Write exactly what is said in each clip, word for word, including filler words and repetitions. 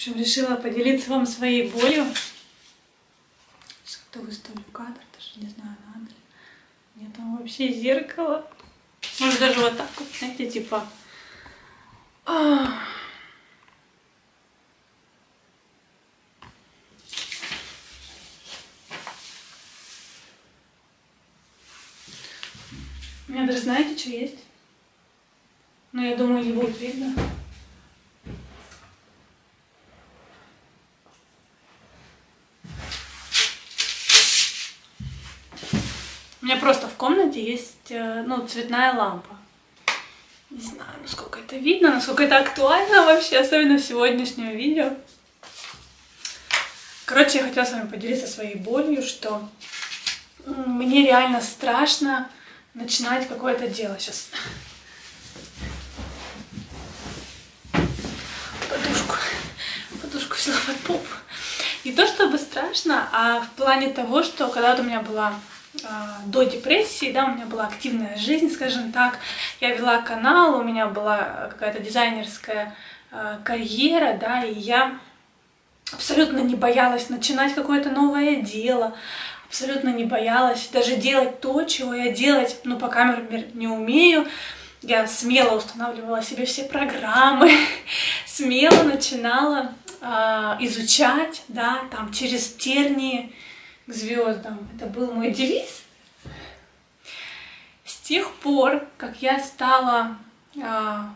общем, решила поделиться вам своей болью. Сейчас как-то выставлю кадр, даже не знаю, надо ли. У меня там вообще зеркало. Может, даже вот так вот, знаете, типа... Ах. У меня даже, знаете, что есть? Но я думаю, не будет видно. У меня просто в комнате есть, ну, цветная лампа. Не знаю, насколько это видно, насколько это актуально вообще, особенно в сегодняшнем видео. Короче, я хотела с вами поделиться своей болью, что мне реально страшно начинать какое-то дело. Сейчас подушку, подушку взяла под попу. Не то чтобы страшно, а в плане того, что когда-то у меня была до депрессии, да, у меня была активная жизнь, скажем так, я вела канал, у меня была какая-то дизайнерская э, карьера, да, и я абсолютно не боялась начинать какое-то новое дело, абсолютно не боялась даже делать то, чего я делать, ну, пока, например, не умею. Я смело устанавливала себе все программы, смело начинала э, изучать, да, там, через тернии к звездам. Это был мой девиз. С тех пор, как я стала а,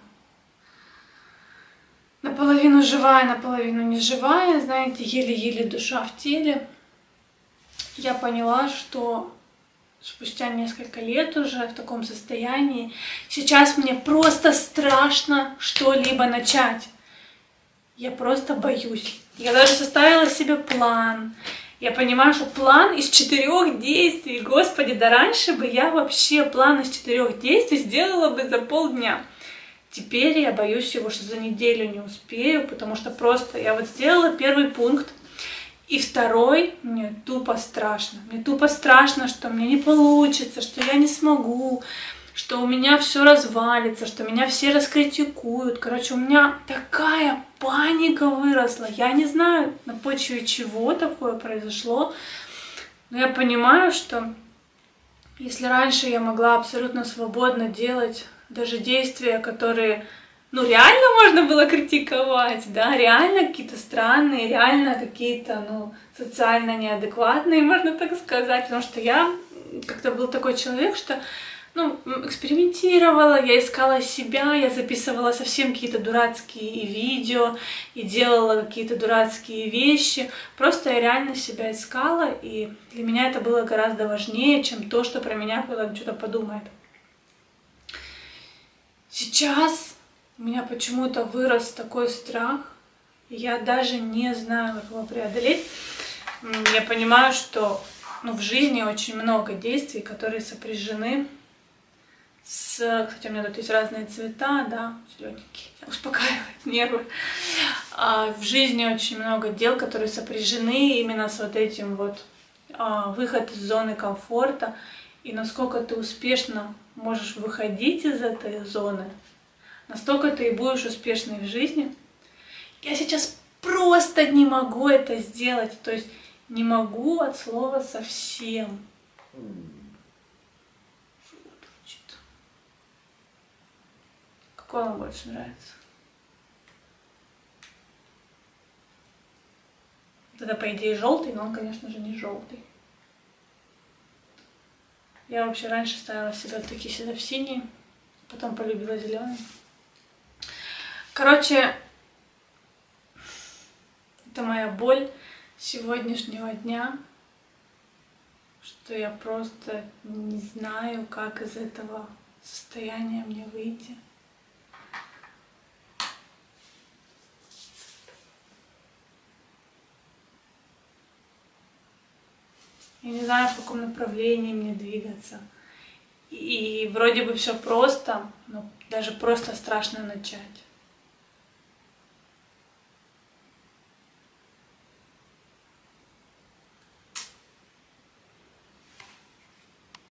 наполовину живая, наполовину не живая, знаете, еле-еле душа в теле, я поняла, что спустя несколько лет уже в таком состоянии, сейчас мне просто страшно что-либо начать. Я просто боюсь. Я даже составила себе план. Я понимаю, что план из четырех действий, господи, да раньше бы я вообще план из четырех действий сделала бы за полдня. Теперь я боюсь его, что за неделю не успею, потому что просто я вот сделала первый пункт, и второй мне тупо страшно. Мне тупо страшно, что мне не получится, что я не смогу, что у меня все развалится, что меня все раскритикуют. Короче, у меня такая паника выросла. Я не знаю, на почве чего такое произошло, но я понимаю, что если раньше я могла абсолютно свободно делать даже действия, которые, ну, реально можно было критиковать, да, реально какие-то странные, реально какие-то, ну, социально неадекватные, можно так сказать, потому что я как-то был такой человек, что ну, экспериментировала, я искала себя, я записывала совсем какие-то дурацкие видео и делала какие-то дурацкие вещи. Просто я реально себя искала, и для меня это было гораздо важнее, чем то, что про меня кто-то что-то подумает. Сейчас у меня почему-то вырос такой страх, и я даже не знаю, как его преодолеть. Я понимаю, что ну, в жизни очень много действий, которые сопряжены с... Кстати, у меня тут есть разные цвета, да, зелененькие, успокаивает нервы. А в жизни очень много дел, которые сопряжены именно с вот этим вот а, выход из зоны комфорта. И насколько ты успешно можешь выходить из этой зоны, настолько ты и будешь успешной в жизни. Я сейчас просто не могу это сделать, то есть не могу от слова совсем. Какой вам больше нравится? Это, по идее, желтый, но он, конечно же, не желтый. Я вообще раньше ставила себя такие всегда в синие, потом полюбила зеленый. Короче, это моя боль сегодняшнего дня, что я просто не знаю, как из этого состояния мне выйти. Я не знаю, в каком направлении мне двигаться. И вроде бы все просто, но даже просто страшно начать.